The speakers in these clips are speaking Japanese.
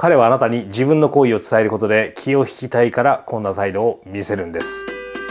彼はあなたに自分の好意を伝えることで気を引きたいからこんな態度を見せるんです。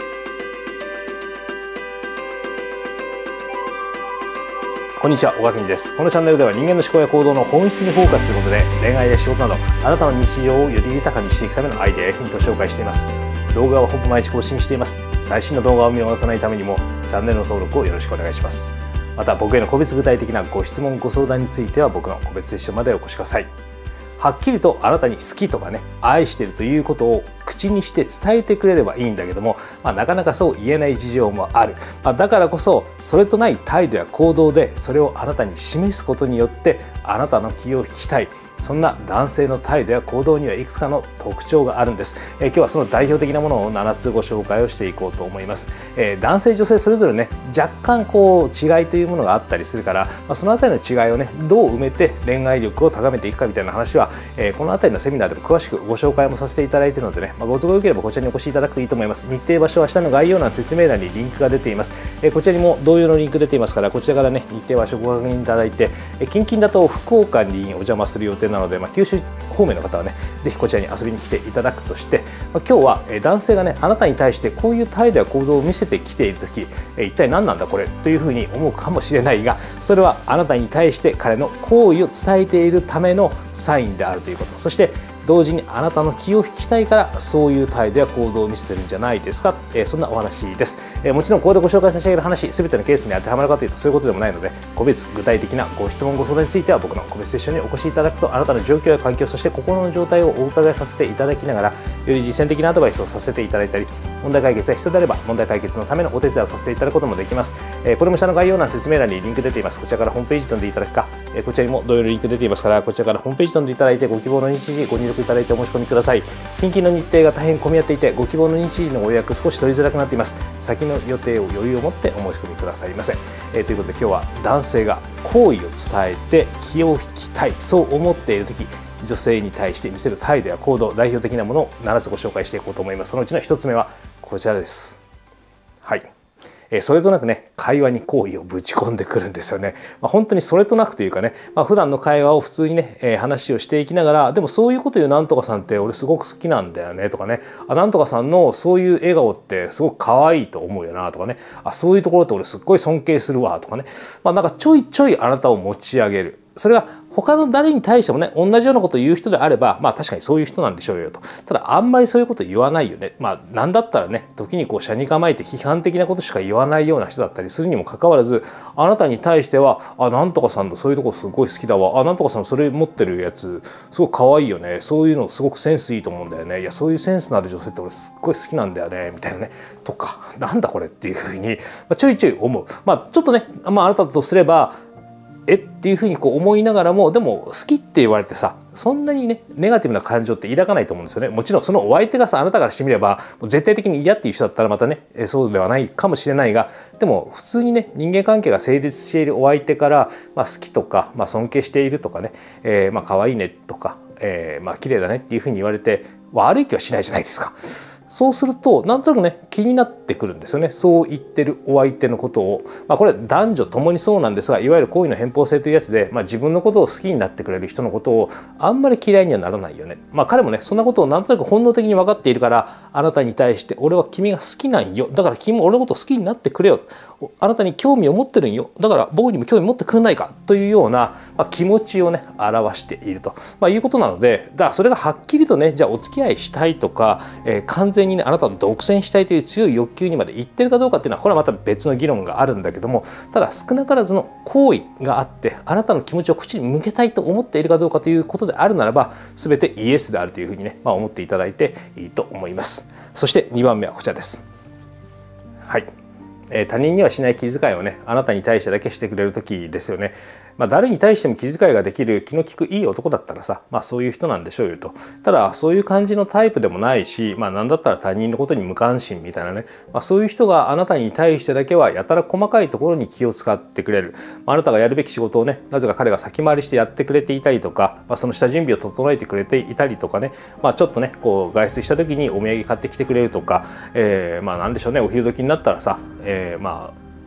こんにちは、小川健二です。このチャンネルでは人間の思考や行動の本質にフォーカスすることで恋愛や仕事などあなたの日常をより豊かにしていくためのアイデアやヒントを紹介しています。動画はほぼ毎日更新しています。最新の動画を見逃さないためにもチャンネルの登録をよろしくお願いします。また僕への個別具体的なご質問ご相談については僕の個別セッションまでお越しください。はっきりとあなたに好きとかね、愛しているということを口にして伝えてくれればいいんだけども、なかなかそう言えない事情もある。だからこそそれとない態度や行動でそれをあなたに示すことによってあなたの気を引きたい、そんな男性の態度や行動にはいくつかの特徴があるんです。今日はその代表的なものを7つご紹介をしていこうと思います。男性女性それぞれね、若干違いというものがあったりするから、そのあたりの違いをねどう埋めて恋愛力を高めていくかみたいな話は、このあたりのセミナーでも詳しくご紹介もさせていただいているのでね、ご都合よければこちらにお越しいただくといいと思います。日程場所は下の概要欄説明欄にリンクが出ています。こちらにも同様のリンク出ていますから、こちらからね日程場所をご確認いただいて、近々だと福岡にお邪魔する予定なので、九州方面の方はねぜひこちらに遊びに来ていただくとして、今日は男性がねあなたに対してこういう態度や行動を見せてきている時、一体何なんだこれというふうに思うかもしれないが、それはあなたに対して彼の好意を伝えているためのサインであるということ、そして同時にあなたの気を引きたいからそういう態度や行動を見せてるんじゃないですか、そんなお話です。もちろんここでご紹介差し上げる話全てのケースに当てはまるかというとそういうことでもないので、個別具体的なご質問ご相談については僕の個別セッションにお越しいただくと、あなたの状況や環境、そして心の状態をお伺いさせていただきながらより実践的なアドバイスをさせていただいたり、問題解決が必要であれば問題解決のためのお手伝いをさせていただくこともできます。これも下の概要欄説明欄にリンク出ています。こちらからホームページ飛んでいただくか、こちらにも同様のリンク出ていますから、こちらからホームページ飛んでいただいてご希望の日時ご入力いただいてお申し込みください。近々の日程が大変混み合っていてご希望の日時のご予約少し取りづらくなっています。先の予定を余裕を持ってお申し込みくださいませ。ということで今日は男性が好意を伝えて気を引きたい、そう思っている時女性に対して見せる態度や行動、代表的なものを7つご紹介していこうと思います。そのうちの1つ目はこちらです。はい、それとなくね会話に好意をぶち込んでくるんですよね。本当にそれとなくというかね、普段の会話を普通にね、話をしていきながら、でもそういうこと言うなんとかさんって俺すごく好きなんだよねとかね、なんとかさんのそういう笑顔ってすごく可愛いと思うよなとかね、そういうところって俺すっごい尊敬するわとかね、なんかちょいちょいあなたを持ち上げる。それは他の誰に対してもね同じようなことを言う人であれば確かにそういう人なんでしょうよと。ただあんまりそういうこと言わないよね。なんだったらね時に斜に構えて批判的なことしか言わないような人だったりするにもかかわらず、あなたに対してはなんとかさんのそういうとこすごい好きだわ、なんとかさんそれ持ってるやつすごく可愛いよね、そういうのすごくセンスいいと思うんだよね、いやそういうセンスのある女性って俺すっごい好きなんだよねみたいなね、とかなんだこれっていうふうにちょいちょい思う。ちょっとねあなたとすればっていうふうに思いながらも、でも好きって言われてさそんなにねネガティブな感情って抱かないと思うんですよね。もちろんそのお相手がさあなたからしてみればもう絶対的に嫌っていう人だったらまたねそうではないかもしれないが、でも普通にね人間関係が成立しているお相手から、好きとか、尊敬しているとかね、可愛いねとか、綺麗だねっていうふうに言われて悪い気はしないじゃないですか。そうするとなんとなくね気になってくるんですよね。そう言ってるお相手のことを、これ男女ともにそうなんですが、いわゆる好意の偏方性というやつで、自分のことを好きになってくれる人のことをあんまり嫌いにはならないよね。彼もねそんなことをなんとなく本能的に分かっているから、あなたに対して俺は君が好きなんよ、だから君も俺のことを好きになってくれよ、あなたに興味を持ってるんよ、だから僕にも興味持ってくれないかというような、気持ちをね表していると、いうことなので、だからそれがはっきりとねじゃあお付き合いしたいとか、完全にねあなたを独占したいという強い欲求にまでいってるかどうかっていうのはこれはまた別の議論があるんだけども、ただ少なからずの好意があってあなたの気持ちを口に向けたいと思っているかどうかということであるならば、全てイエスであるというふうにね、思っていただいていいと思います。そして2番目はこちらです。はい、他人にはしない気遣いをねあなたに対してだけしてくれる時ですよね。誰に対しても気遣いができる気の利くいい男だったらさ、そういう人なんでしょうよと。ただそういう感じのタイプでもないし、なんだったら他人のことに無関心みたいなね、そういう人があなたに対してだけはやたら細かいところに気を使ってくれる。あなたがやるべき仕事をねなぜか彼が先回りしてやってくれていたりとか、その下準備を整えてくれていたりとかね、ちょっとね外出した時にお土産買ってきてくれるとか、なんでしょうね、お昼時になったらさ、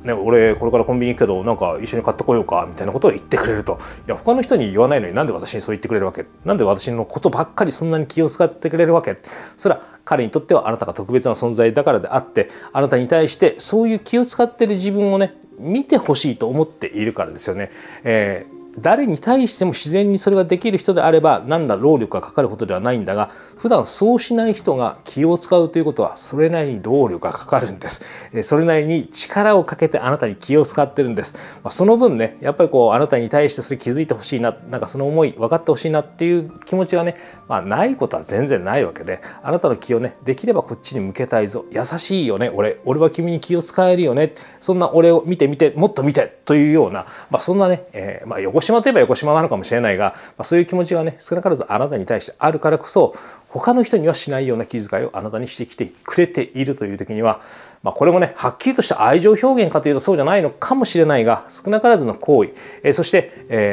ね、俺これからコンビニ行くけどなんか一緒に買ってこようかみたいなことを言ってくれると、いや他の人に言わないのになんで私にそう言ってくれるわけ、なんで私のことばっかりそんなに気を使ってくれるわけ、それは彼にとってはあなたが特別な存在だからであって、あなたに対してそういう気を使ってる自分をね見てほしいと思っているからですよね。誰に対しても自然にそれができる人であれば何ら労力がかかることではないんだが、普段そうしない人が気を使うということはそれなりに労力がかかるんです。それなりに力をかけてあなたに気を使ってるんです。その分ねやっぱりこうあなたに対してそれ気づいてほしいな、なんかその思い分かってほしいなっていう気持ちがね、ないことは全然ないわけで、あなたの気をねできればこっちに向けたいぞ、優しいよね俺は君に気を使えるよね、そんな俺を見てもっと見てというような、そんなね、横島といえば横島なのかもしれないが、そういう気持ちがね少なからずあなたに対してあるからこそ、他の人にはしないような気遣いをあなたにしてきてくれているという時には、これもねはっきりとした愛情表現かというとそうじゃないのかもしれないが、少なからずの行為、そして、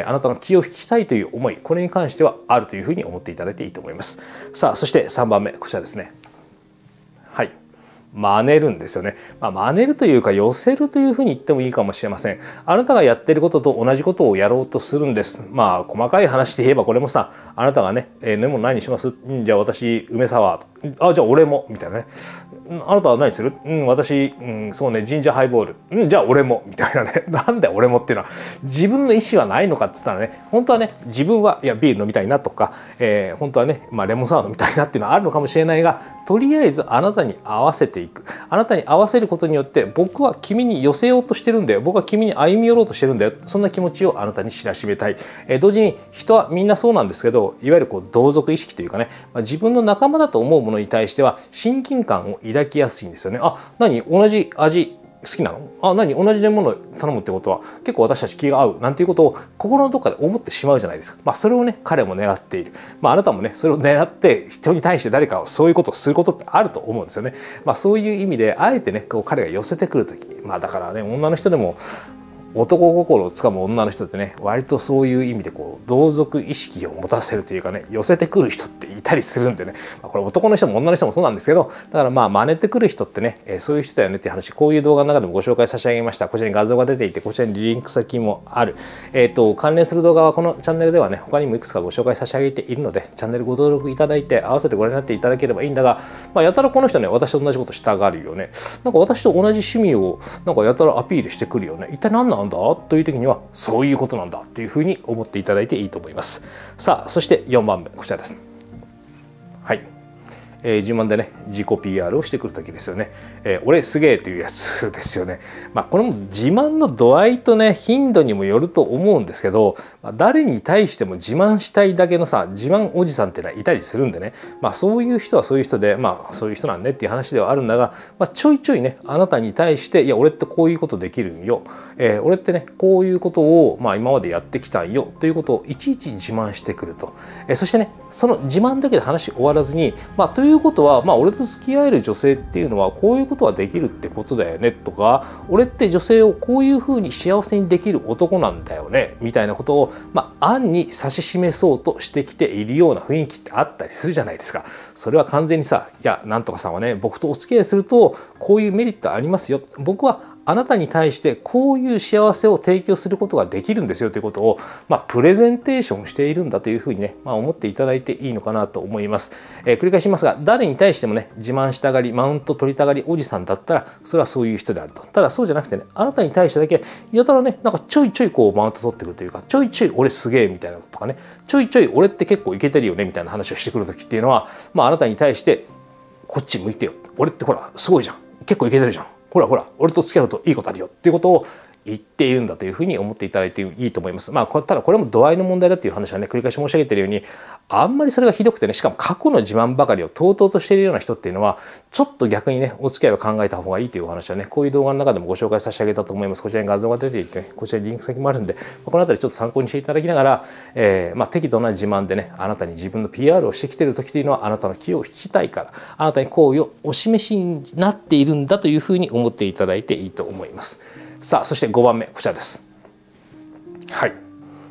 あなたの気を引きたいという思い、これに関してはあるというふうに思っていただいていいと思います。さあそして3番目こちらですね。はい、真似るんですよね。真似るというか寄せるというふうに言ってもいいかもしれません。あなたがやってることと同じことをやろうとするんです。細かい話で言えばこれもさ、あなたがね「飲み物何にします？じゃあ私梅サワー」じゃあ俺も」みたいなね。あなたは何する？私、そうねジンジャーハイボール。じゃあ俺もみたいなね。なんで俺もっていうのは自分の意思はないのかっつったらね、本当はね自分はいやビール飲みたいなとか、本当はね、レモンサワー飲みたいなっていうのはあるのかもしれないが、とりあえずあなたに合わせていく。あなたに合わせることによって僕は君に寄せようとしてるんだよ、僕は君に歩み寄ろうとしてるんだよ、そんな気持ちをあなたに知らしめたい。同時に人はみんなそうなんですけど、いわゆるこう同族意識というかね、自分の仲間だと思うものに対しては親近感を抱きやすいんですよね。何同じ味好きなの？何同じものを頼むってことは結構私たち気が合うなんていうことを心のどっかで思ってしまうじゃないですか。それをね彼も狙っている。あなたもねそれを狙って人に対して誰かをそういうことをすることってあると思うんですよね。そういう意味であえてねこう彼が寄せてくる時に、だからね女の人でも男心をつかむ女の人ってね割とそういう意味でこう同族意識を持たせるというかね、寄せてくる人っていたりするんでね、これ男の人も女の人もそうなんですけど、だから真似てくる人ってね、そういう人だよねっていう話、こういう動画の中でもご紹介差し上げました。こちらに画像が出ていて、こちらにリンク先もある。関連する動画はこのチャンネルではね他にもいくつかご紹介差し上げているので、チャンネルご登録いただいて合わせてご覧になっていただければいいんだが、やたらこの人ね私と同じことしたがるよね、なんか私と同じ趣味をなんかやたらアピールしてくるよね、一体何なんだという時にはそういうことなんだっていうふうに思っていただいていいと思います。さあそして4番目こちらです。はい、自慢でね自己 PR をしてくる時ですよね。俺すげえというやつですよね。これも自慢の度合いとね頻度にもよると思うんですけど、誰に対しても自慢したいだけのさ自慢おじさんってのはいたりするんでね、そういう人はそういう人でそういう人なんねっていう話ではあるんだが、ちょいちょいねあなたに対していや俺ってこういうことできるんよ、俺ってねこういうことを今までやってきたんよということをいちいち自慢してくると。そしてねその自慢だけで話終わらずにということは俺と付き合える女性っていうのはこういうことはできるってことだよねとか、俺って女性をこういうふうに幸せにできる男なんだよねみたいなことを暗に指し示そうとしてきているような雰囲気ってあったりするじゃないですか。それは完全にさ、いやなんとかさんはね僕とお付き合いするとこういうメリットありますよ、僕はあなたに対してこういう幸せを提供することができるんですよということを、プレゼンテーションしているんだというふうにね、思っていただいていいのかなと思います。繰り返しますが、誰に対してもね自慢したがりマウント取りたがりおじさんだったらそれはそういう人であると。ただそうじゃなくてね、あなたに対してだけやたらねなんかちょいちょいこうマウント取ってくるというか、ちょいちょい俺すげえみたいなこととかね、ちょいちょい俺って結構イケてるよねみたいな話をしてくる時っていうのは、あなたに対してこっち向いてよ、俺ってほらすごいじゃん、結構イケてるじゃん、ほらほら俺と付き合うといいことあるよっていうことを言っているんだというふうに思っていただいていいと思います。ただこれも度合いの問題だっていう話はね繰り返し申し上げているように、あんまりそれがひどくてね、しかも過去の自慢ばかりをとうとうとしているような人っていうのはちょっと逆にねお付き合いを考えた方がいいというお話はねこういう動画の中でもご紹介差し上げたと思います。こちらに画像が出ていて、こちらにリンク先もあるんで、この辺りちょっと参考にしていただきながら、適度な自慢でねあなたに自分の PR をしてきている時というのはあなたの気を引きたいから、あなたに好意をお示しになっているんだというふうに思っていただいていいと思います。さあそして5番目こちらです。はい、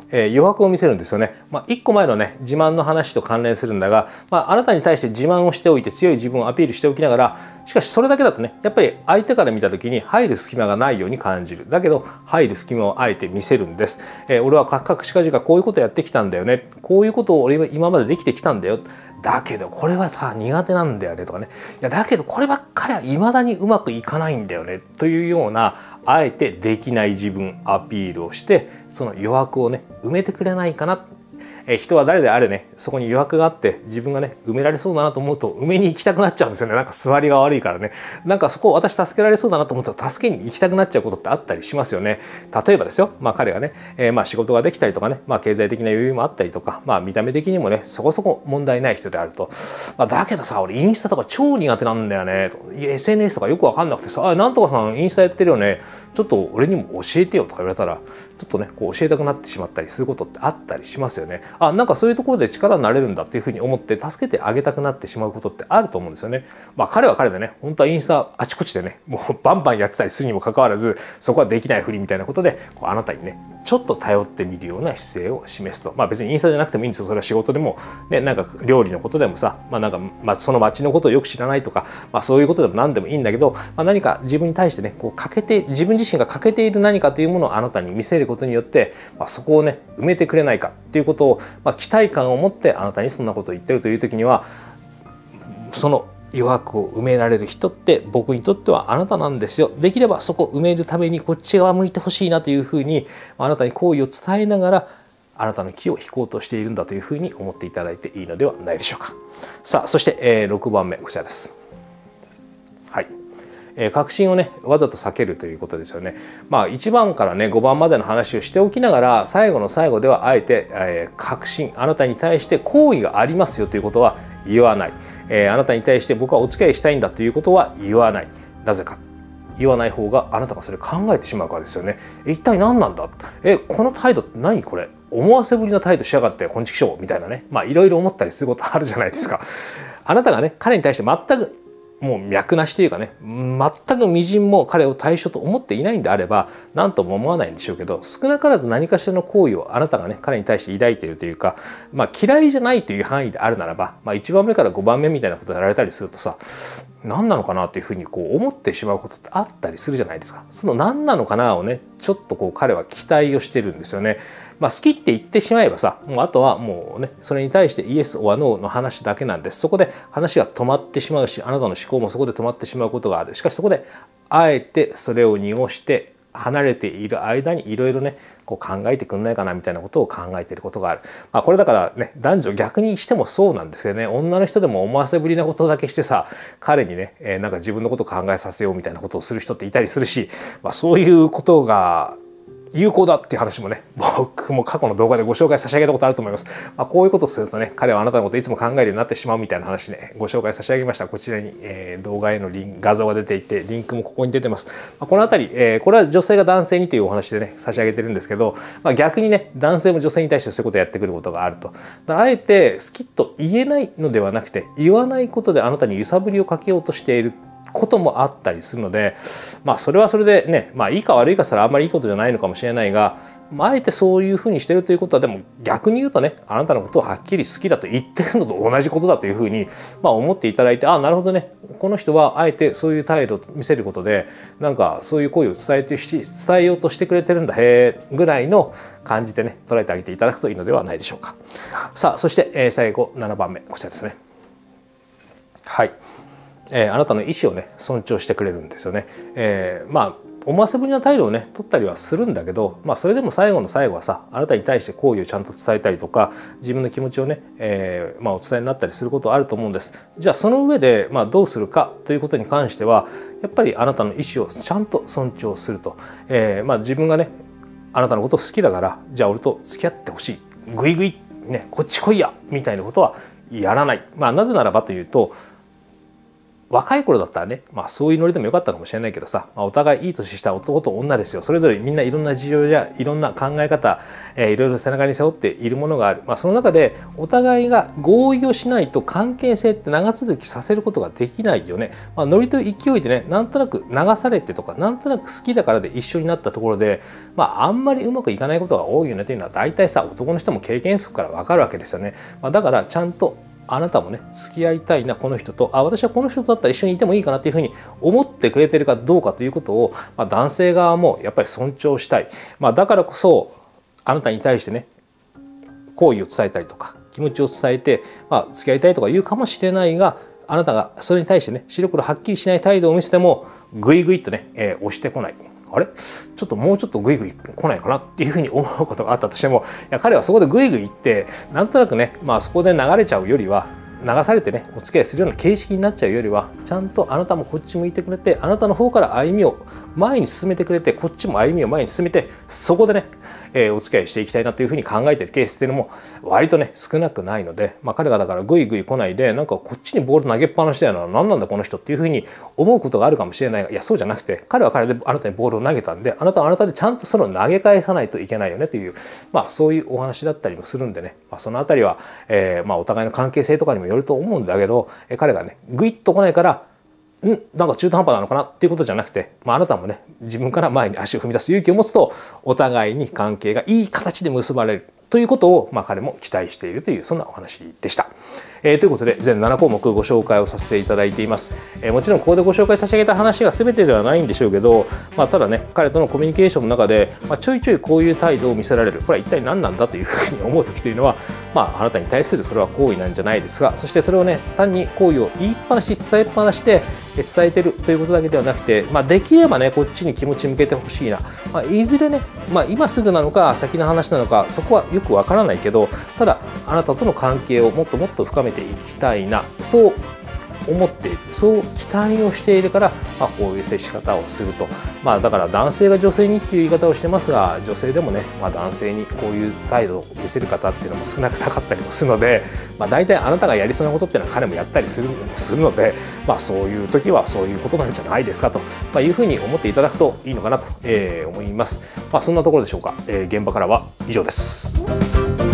余白を見せるんですよね。1個前のね自慢の話と関連するんだが、あなたに対して自慢をしておいて強い自分をアピールしておきながら、しかしそれだけだとねやっぱり相手から見た時に入る隙間がないように感じる。だけど入る隙間をあえて見せるんです。俺はカクカクしかじかこういうことやってきたんだよね、こういうことを俺は今までできてきたんだよ、だけどこれはさ苦手なんだよねとかね、いやだけどこればっかりは未だにうまくいかないんだよねというような、あえてできない自分アピールをして、その余白をね埋めてくれないかな。人は誰であれね、そこに余白があって自分がね埋められそうだなと思うと埋めに行きたくなっちゃうんですよね。なんか座りが悪いからね、なんかそこを私助けられそうだなと思ったら助けに行きたくなっちゃうことってあったりしますよね。例えばですよ、彼がね、仕事ができたりとかね、経済的な余裕もあったりとか、見た目的にもねそこそこ問題ない人であると、だけどさ俺インスタとか超苦手なんだよねと、SNS とかよく分かんなくてさ、なんとかさんインスタやってるよね、ちょっと俺にも教えてよとか言われたらちょっとねこう教えたくなってしまったりすることってあったりしますよね。なんかそういうところで力になれるんだっていうふうに思って助けてあげたくなってしまうことってあると思うんですよね。彼は彼でね本当はインスタあちこちでねもうバンバンやってたりするにもかかわらず、そこはできないふりみたいなことであなたにねちょっと頼ってみるような姿勢を示すと、別にインスタじゃなくてもいいんですよ。それは仕事でも、ね、なんか料理のことでもさ、なんか、その街のことをよく知らないとか、そういうことでも何でもいいんだけど、何か自分に対してねこう欠けて自分自身が欠けている何かというものをあなたに見せることによって、そこをね埋めてくれないかっていうことを、期待感を持ってあなたにそんなことを言ってるという時には、その余白を埋められる人って僕にとってはあなたなんですよ。できればそこを埋めるためにこっち側向いてほしいなというふうにあなたに好意を伝えながらあなたの気を引こうとしているんだというふうに思っていただいていいのではないでしょうか。さあそして、6番目こちらです。はい。確信をねわざと避けるということですよね。1番からね5番までの話をしておきながら最後の最後ではあえて、確信、あなたに対して好意がありますよということは言わない、あなたに対して僕はお付き合いしたいんだということは言わない。なぜか言わない方があなたがそれ考えてしまうからですよね。一体何なんだ、この態度って何これ、思わせぶりな態度しやがってこんちきしょうみたいなね、いろいろ思ったりすることあるじゃないですか。あなたがね彼に対して全くもう脈なしというかね全くみじんも彼を対象と思っていないんであれば何とも思わないんでしょうけど、少なからず何かしらの行為をあなたがね彼に対して抱いているというか、嫌いじゃないという範囲であるならば、1番目から5番目みたいなことをやられたりするとさ、何なのかなというふうにこう思ってしまうことってあったりするじゃないですか。その何なのかなをねちょっとこう彼は期待をしてるんですよね。好きって言ってしまえばさ、もうあとはもうねそれに対してイエスオアノーの話だけなんです。そこで話が止まってしまうし、あなたの思考もそこで止まってしまうことがある。しかしそこであえてそれを濁して離れている間にいろいろねこう考えてくんないかなみたいなことを考えていることがある。これだからね男女逆にしてもそうなんですけどね、女の人でも思わせぶりなことだけしてさ彼にね、なんか自分のことを考えさせようみたいなことをする人っていたりするし、そういうことが有効だっていう話もね僕も過去の動画でご紹介差し上げたことあると思います。こういうことをするとね彼はあなたのことをいつも考えるようになってしまうみたいな話ねご紹介差し上げました。こちらに、動画への画像が出ていてリンクもここに出てます。このあたり、これは女性が男性にというお話でね差し上げてるんですけど、逆にね男性も女性に対してそういうことをやってくることがあると。あえて好きと言えないのではなくて言わないことであなたに揺さぶりをかけようとしていることもあったりするので、それはそれでねいいか悪いかしたらあんまりいいことじゃないのかもしれないが、あえてそういうふうにしてるということはでも逆に言うとねあなたのことをはっきり好きだと言ってるのと同じことだというふうに思っていただいて、なるほどねこの人はあえてそういう態度を見せることでなんかそういう行為を伝えようとしてくれてるんだへーぐらいの感じでね捉えてあげていただくといいのではないでしょうか。さあそして、最後7番目こちらですね。はい。あなたの意思をね尊重してくれるんですよね。思わせぶりな態度をね取ったりはするんだけど、それでも最後の最後はさあなたに対して好意をちゃんと伝えたりとか自分の気持ちをね、お伝えになったりすることはあると思うんです。じゃあその上で、どうするかということに関してはやっぱりあなたの意思をちゃんと尊重すると、自分がねあなたのことを好きだからじゃあ俺と付き合ってほしいグイグイねこっち来いやみたいなことはやらない。なぜならばというと若い頃だったらね、そういうノリでもよかったかもしれないけどさ、お互いいい年した男と女ですよ。それぞれみんないろんな事情やいろんな考え方、いろいろ背中に背負っているものがある。その中でお互いが合意をしないと関係性って長続きさせることができないよね。ノリと勢いでね、なんとなく流されてとか、なんとなく好きだからで一緒になったところで、あんまりうまくいかないことが多いよねというのは大体さ、男の人も経験則から分かるわけですよね。だからちゃんとあなたもね、付き合いたいなこの人と、私はこの人とだったら一緒にいてもいいかなっていうふうに思ってくれてるかどうかということを、男性側もやっぱり尊重したい。だからこそあなたに対してね、好意を伝えたりとか気持ちを伝えて、付き合いたいとか言うかもしれないが、あなたがそれに対してね、白黒はっきりしない態度を見せてもグイグイとね、押してこない。あれちょっともうちょっとグイグイ来ないかなっていうふうに思うことがあったとしても、彼はそこでグイグイ行ってなんとなくね、そこで流れちゃうよりは、流されてねお付き合いするような形式になっちゃうよりは、ちゃんとあなたもこっち向いてくれて、あなたの方から歩みを前に進めてくれて、こっちも歩みを前に進めて、そこでね、お付き合いしていきたいなというふうに考えているケースっていうのも割とね少なくないので、彼がだからグイグイ来ないで、なんかこっちにボール投げっぱなしだよな、何なんだこの人っていうふうに思うことがあるかもしれないが、いやそうじゃなくて、彼は彼であなたにボールを投げたんで、あなたはあなたでちゃんとそれを投げ返さないといけないよねという、そういうお話だったりもするんでね、そのあたりは、お互いの関係性とかにもよると思うんだけど、彼がねグイッと来ないからなんか中途半端なのかなっていうことじゃなくて、あなたもね自分から前に足を踏み出す勇気を持つと、お互いに関係がいい形で結ばれるということを、彼も期待しているという、そんなお話でした。ということで全7項目ご紹介をさせていただいています。もちろんここでご紹介差し上げた話が全てではないんでしょうけど、ただね彼とのコミュニケーションの中で、ちょいちょいこういう態度を見せられる、これは一体何なんだというふうに思う時というのは、あなたに対するそれは好意なんじゃないですが、そしてそれをね単に好意を言いっぱなし伝えっぱなしで伝えてるということだけではなくて、できればねこっちに気持ち向けてほしいな、いずれね、今すぐなのか先の話なのかそこはよくわからないけど、ただあなたとの関係をもっともっと深めていきたいな、そう思っている、そう期待をしているから、こういう接し方をすると。だから男性が女性にっていう言い方をしてますが、女性でもね、男性にこういう態度を見せる方っていうのも少なくなかったりもするので、大体あなたがやりそうなことっていうのは彼もやったりするので、そういう時はそういうことなんじゃないですかというふうに思っていただくといいのかなと思います。そんなところでしょうか。現場からは以上です。